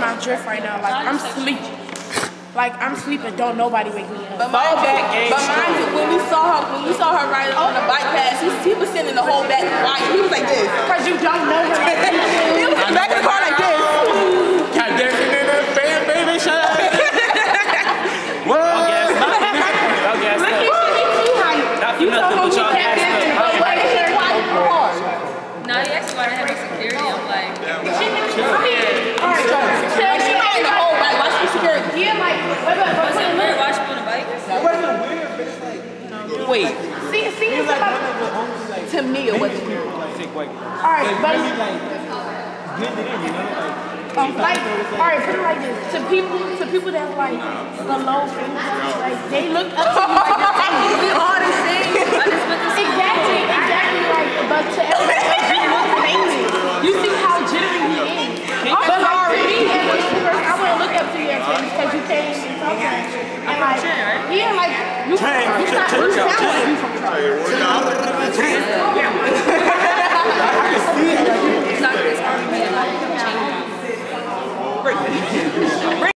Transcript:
my drift right now. Like, I'm sleep. Like, I'm sleeping. Don't nobody wake me up. But mind you, when we saw her riding on the bike pass, he was sitting in the whole back quiet. He was like this. Cause you don't know her. He was back in the car like this. Got dancing in the fan, baby, shut up. What? I'll gas up. Look, he too hype. Not for nothing, but y'all gassed up. Why did he quiet in the car? Nah, he actually wanted to have security. I'm like, She might in the whole bike. Why she security? Yeah, like, was it weird watching on a bike? It wasn't weird, but it's like, Wait. see, it's about, To me, it wasn't weird. alright, but like, alright, put it like this. To people that's like below famous, like they look up to you like you're famous. We all the same. Exactly, like, but to everybody else, you look famous. You see how jittery he is. But like, to me, as a young person, I wouldn't look up to you as famous because you came and talked to me. And like, yeah, like, you sound like you from Trenton.